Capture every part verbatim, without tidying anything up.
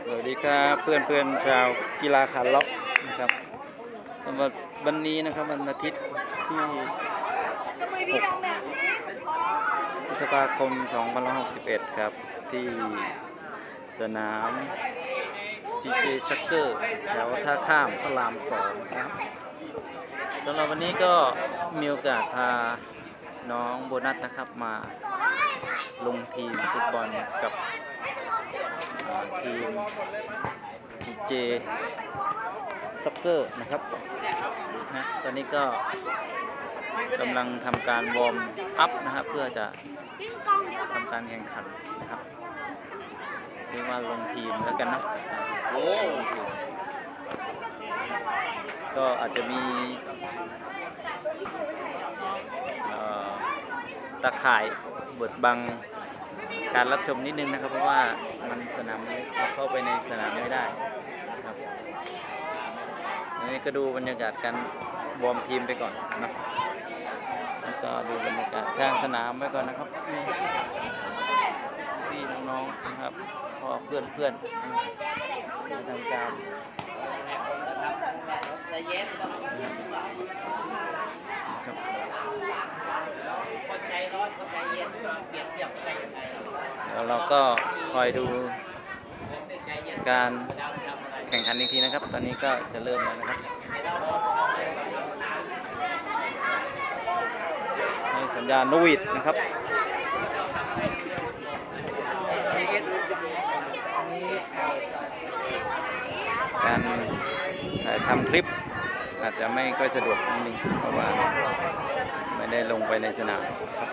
สวัสดีครับเพื่อนเพื่อนชาวกีฬาขาล็อกนะครับสำหรับวันนี้นะครับวันอาทิตย์ที่หกพฤษภาคมสองพันห้าร้อยหกสิบเอ็ดครับที่สนาม พี เจ ซักเกอร์แถวท่าข้ามพระรามสองครับสำหรับวันนี้ก็มีโอกาสพาน้องโบนัสนะครับมาลงทีมฟุตบอลกับทีม พี เจ ซักเกอร์นะครับนะตอนนี้ก็กำลังทำการวอร์มอัพนะครับเพื่อจะทำการแข่งขันนะครับเรียกว่าลงทีมแล้วกันนะโอ้ก็อาจจะมีตะข่ายบดบังการรับชมนิดนึงนะครับเพราะว่ามันสนามเราเข้าไปในสนามไม่ได้ครับนี่ก็ดูบรรยากาศการวอร์มทีมไปก่อนนะแล้วก็ดูบรรยากาศข้างสนามไปก่อนนะครับพี่น้องๆนะครับพอเพื่อนเพื่อนทำการครับแล้วเราก็คอยดูการแข่งขันอีกทีนะครับตอนนี้ก็จะเริ่มแล้วนะครับในสัญญาณนวิดนะครับการถ่ายทำคลิปอาจจะไม่ค่อยสะดวกนิดนึงเพราะว่าไม่ได้ลงไปในสนามครับ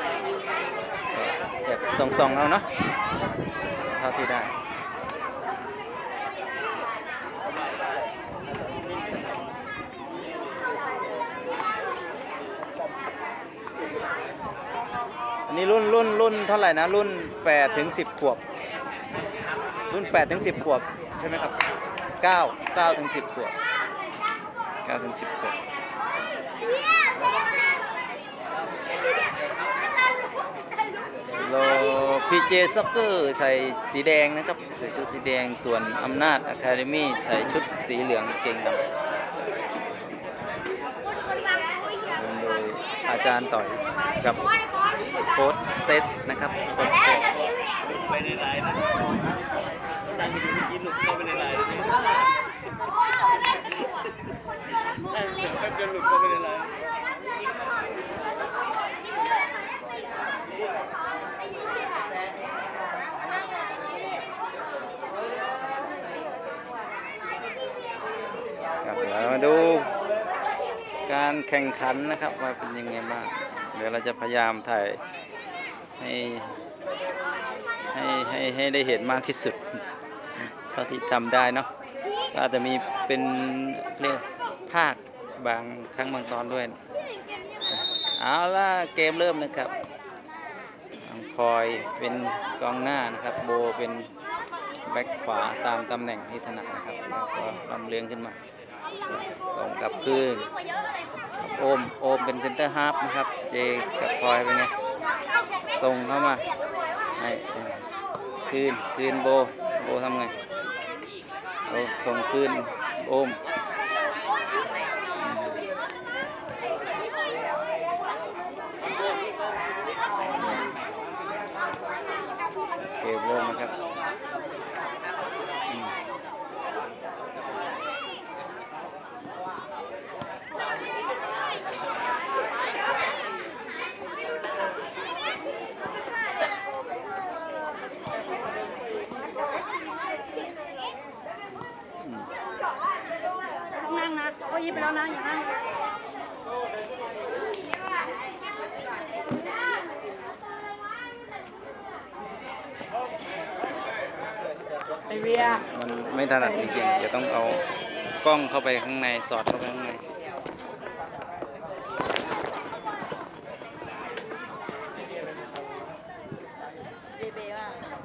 แบบส่องๆเอาเนาะเท่าที่ได้อันนี้รุ่นรุ่นรุ่นเท่าไหร่นะรุ่นแปดถึงสิบขวบรุ่นแปดถึงสิบขวบใช่ไหมครับเก้า เก้าถึงสิบขวบเก้าถึงสิบขวบโล พี เจ ซักเกอร์ใส่สีแดงนะครับใส่ชุดสีแดงส่วนอำนาจอะคาเดมี่ใส่ชุดสีเหลืองเก่งดำโดยอาจารย์ต่อยกับโค้ชเซตนะครับโค้ชเซตไปในไลน์นะตั้งไปดูเมื่อกี้หลุดเข้าไปในไลน์เลยแป๊บเดียวหลุดเข้าไปในไลน์ครับเดี๋ยวมาดูการแข่งขันนะครับว่าเป็นยังไงบ้างเดี๋ยวเราจะพยายามถ่ายให้ให้ให้ให้ได้เห็นมากที่สุดเท่าที่ทำได้เนาะก็อาจจะมีเป็นเรียกภาคบางครั้งบางตอนด้วยเอาล่ะเกมเริ่มนะครับพลอยเป็นกองหน้านะครับโบเป็นแบ็คขวาตามตำแหน่งที่ถนัดนะครับแล้วก็ลำเลียงขึ้นมาส่งกลับคืนโอมโอมเป็นเซนเตอร์ฮาล์ฟนะครับเจกับพลอยเป็นไงส่งเข้ามาให้คืนคืนโบโบทำไงโอส่งคืนโอมเกมเริ่มนะครับนั่งนะเขายิบไปแล้วนะอย่านั่งไอเวียมันไม่ถนัดจริงๆจะต้องเอากล้องเข้าไปข้างในสอดเข้าไปข้างในเบเบ้ว่า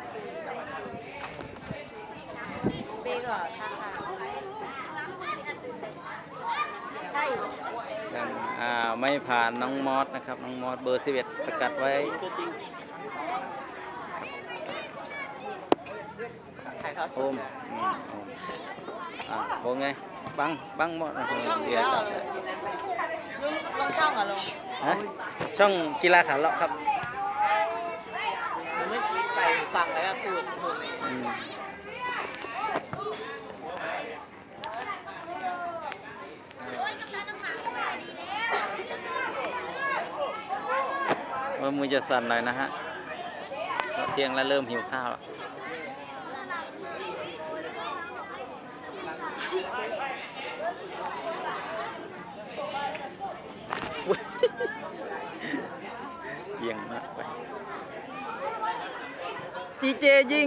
เบก็ทางทางใช่ยังอ่าไม่ผ่านน้องมอสนะครับน้องมอสเบอร์สิบเอ็ดสกัดไว้ถ่ายทอดสโอดมอืมโอมอ่าโอไงบังบังหมดนะช่องอเดี๋ยู่ยวแล้วจับลุงลงช่องเหรอลุงฮะช่องกีฬาขาเลาะครับผมไม่ใส่ฟังแล้วก็พูดพูดอืมเออมือจะสั่นหน่อยนะฮะเพราะเที่ยงแล้วเริ่มหิวข้าวแล้วอุ๊ยเอียงมากไปจีเจยิง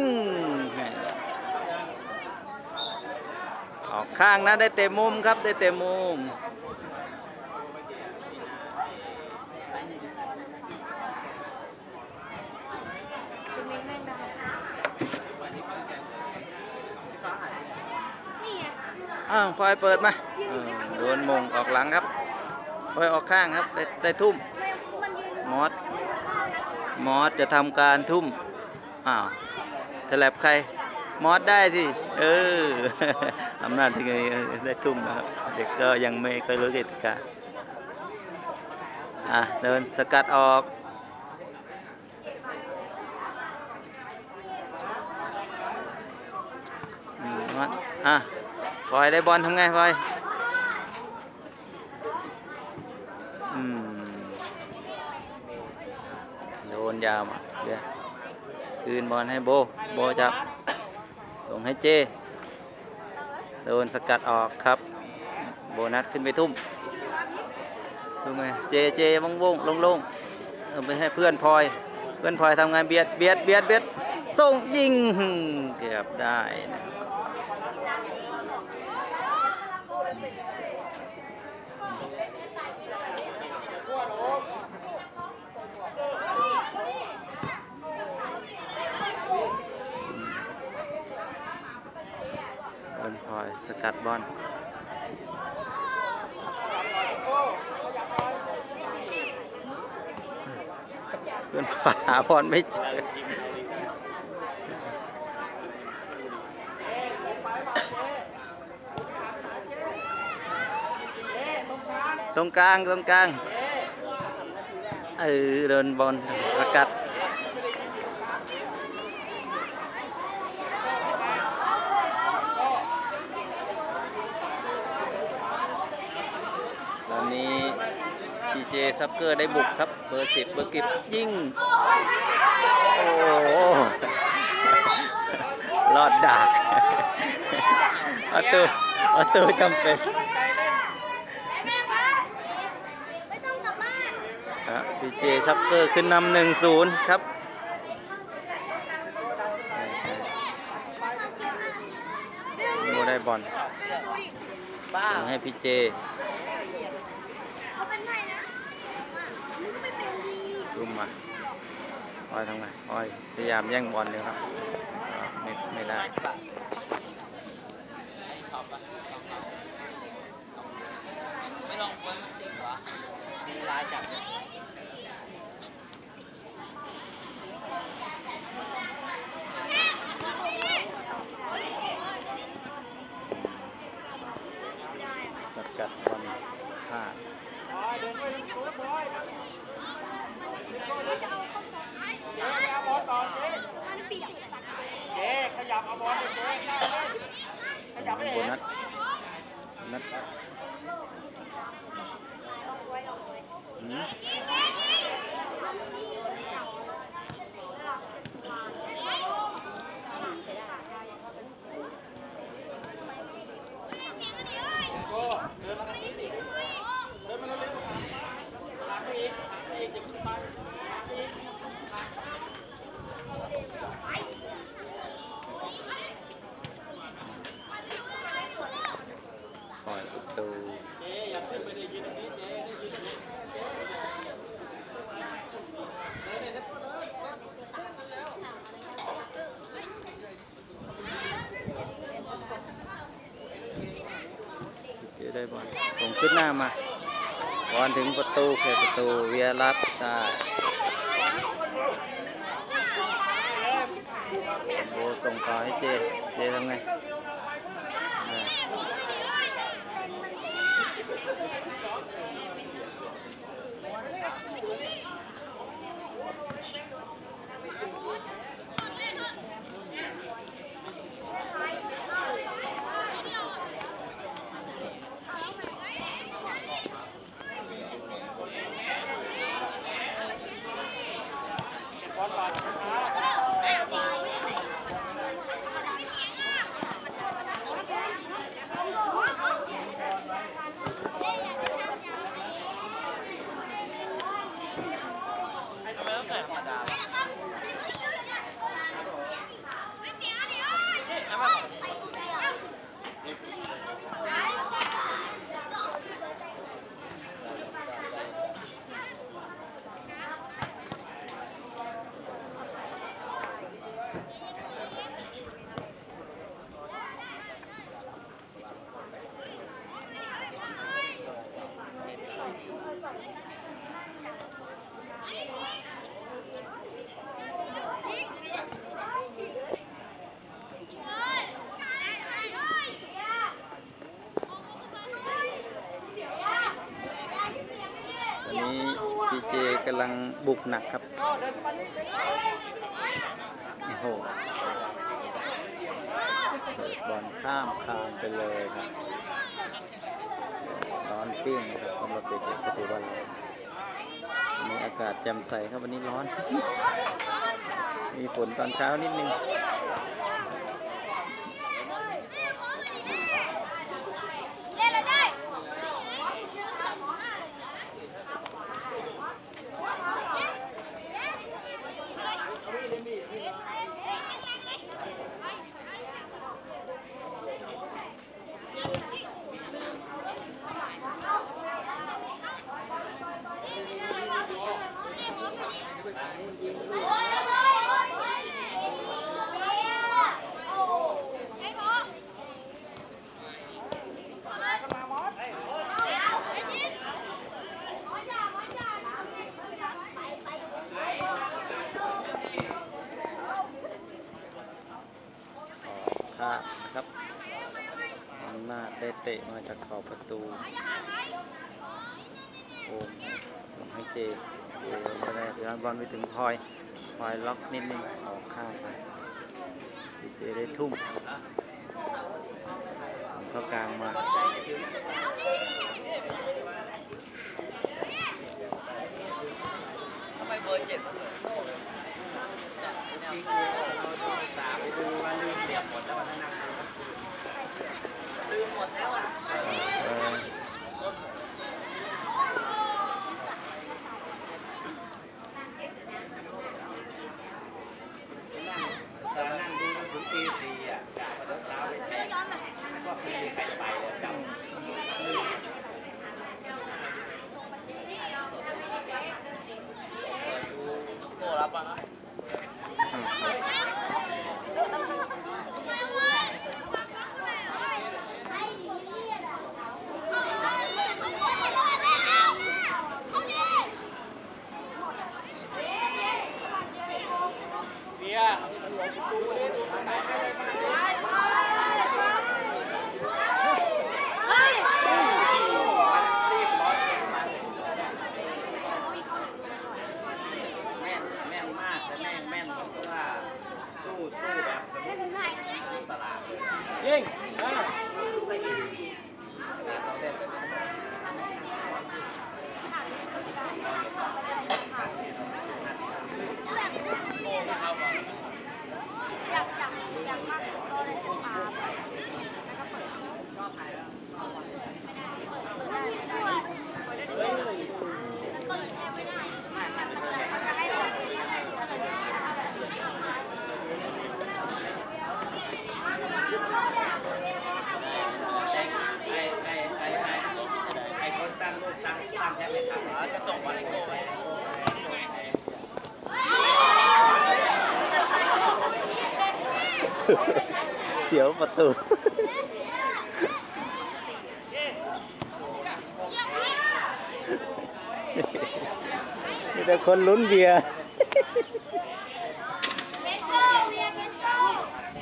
ออกข้างนะได้เตะมุมครับได้เตะมุมชุดนี้แม่งได้อ้าวพลอยเปิดมาเออโดนมงออกหลังครับพลอยออกข้างครับได้ได้ทุ่มมอสมอสจะทำการทุ่มอ้าวแถลบใครมอสได้สิเออ อำนาจที่ไงได้ทุ่มนะครับเด็กก็ยังไม่เคยรู้กติกาอ่ะเดินสกัดออกอืมมอสอ่ะพลอยได้บอลทำไงพลอยอืมโดนยาวมาเดี๋ยวคืนบอลให้โบโบจับส่งให้เจโดนสกัดออกครับโบนัสขึ้นไปทุ่มทุ่มไงเจเจว่างวงโล่งๆเอาไปให้เพื่อนพลอยเพื่อนพลอยทำงานเบียดเบียดเบียดเบียดส่งยิงเกือบได้นะเพื่อนพลอยสกัดบอลเพื่อนพลอยหาบอลไม่เจอตรงกลางตรงกลางเออเดินบอลสกัดตอนนี้ชีเจซักเกอร์ได้บุกครับเบอร์สิบเบอร์กิบยิงโอ้โหรอดดากประตูประตูจำเป็นพีเจซักเกอร์ขึ้นนำหนึ่งศูนย์ครับโมได้บอลบ้าส่งให้พีเจรุมมาออยทำไงออยพยายามแย่งบอลเลยครับไม่ไม่ได้ไม่ลองเปิดติดเหรอมีลายจับสกัดบอลพลาดเจ๊ขยับเอาบอลเลยเจ๊ขยับไม่โบเห็นนัสโบนัสอืมปล่อยประตูเจได้บอลผมขึ้นหน้ามาบอลถึงประตูแค่ประตูเวียรับได้โบส่งต่อให้เจ เจทำไงอ่าทำไมต้องใส่ธรรมดาวะใช่ไหมตอนนี้พีเจกำลังบุกหนักครับโอ้โหเปิดบอลข้ามคานไปเลยครับร้อนปิ้งนะครับสำหรับเด็กๆปฏิบัติวันนี้อากาศแจ่มใสครับวันนี้ร้อน มีฝนตอนเช้านิดนึงค่านะครับอำนาจได้เตะมาจากขอบประตูโอ้ส่งให้เจ เจไม่ได้ย้อนบอลไปถึงพลอยพลอยล็อกนิดนึงออกข้างไปเจได้ทุ่มเข้ากลางมาทำไมเบอร์เจ็ดมันเหมือนโง่เลยจริงๆเราสามไปดูว่าลืมเสียบหมดแล้วมันนั่งลืมหมดแล้วอ่ะตอนนั่งดูถึงตีสี่อ่ะกะว่าเช้าไปแทนก็ไม่มีใครไปเลยจำลืมโอ้รับป่ะนะเบียร์ดูดิดูทางไหนได้เลยมารีบร้อนแม่นแม่นมากแต่แม่นแม่นเพราะว่าสู้สู้แบบตลาดยิงเราเล่นไปโอ้ไม่เอาอ่ะอยากอยากอยากมากก็เลยมาแล้วก็เปิดชอบถ่ายแล้วไม่ได้ไม่ได้เปิดได้ด้วยเปิดแค่ไม่ได้มันจะให้เราไอ้ไอ้ไอ้ไอ้ไอ้คนตั้งรูปตั้งตั้งแชทไปทำจะส่งมาให้โก้ไปเสียวประตูมีแต่คนลุ้นเบียร์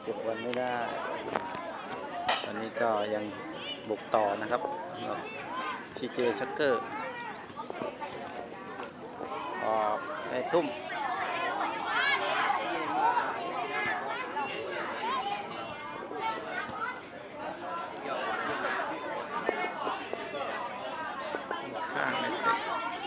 เก็บบอลไม่ได้ตอนนี้ก็ยังบุกต่อนะครับสำหรับพีเจซักเกอร์ออกไปทุ่มข้างไม่เตะ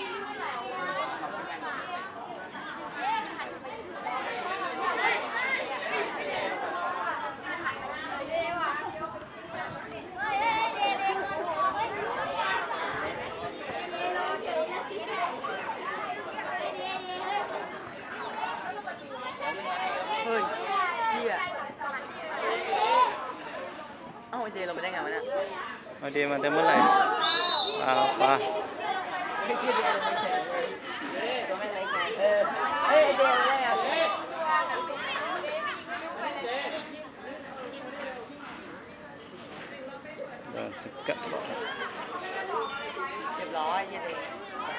เฮ้ยเชี่ยเอ้าไอเดย์เราไปได้ไงวะเนี่ยมาดีมาแต่เมื่อไหร่ปลาปลาไม่คิดเลยไม่เฉยตัวไม่ไรไงเออเฮ้ยไอเดย์เราได้ไงเฮ้ยโดนสกัดเรียบร้อยไอเดย์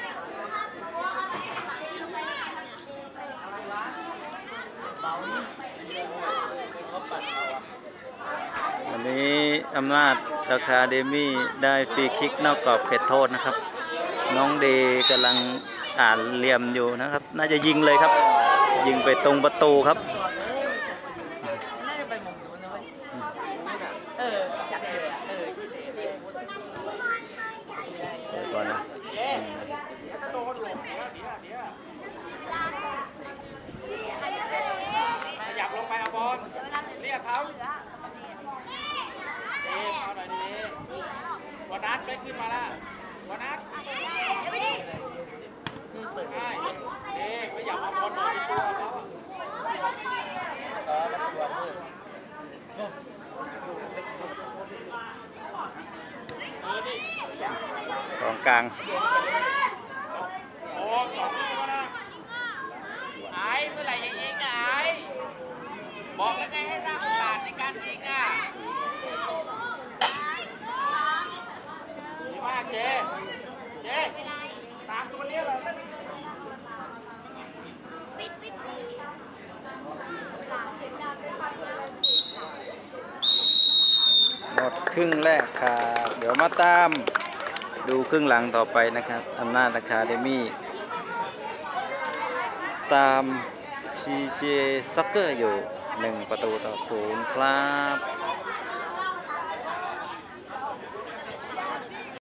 วันนี้อำนาจราคาเดมี่ได้ฟรีคิกนอกกรอบเขตโทษนะครับ น้องเดกำลังอ่านเหลี่ยมอยู่นะครับ น่าจะยิงเลยครับ ยิงไปตรงประตูครับน่าจะไปมองดูนะเว้ยเอออยากเลยอ่ะเออที่เดย์เดี๋ยวก่อนนะอืมขยับลงไปเอาบอลเรียกเขาเอ๊ะเอาหน่อยดีๆวันนัดไม่ขึ้นมาละวันนัดง่ายเอ๊ะขยับเอาบอลหน่อยดีกว่าเขาเออดิกองกลางโอ้สองตัวนะไอ้เมื่อไหร่จะยิงอ่ะไอ้บอกแล้วไงให้สร้างโอกาสในการยิงอ่ะดีมากเจเจตามตัวนี้เลยหมดครึ่งแรกครับเดี๋ยวมาตามดูครึ่งหลังต่อไปนะครับอำนาจราคาเดมี่ตาม พี เจ Soccer อยู่หนึ่งประตูต่อศูนย์ครับ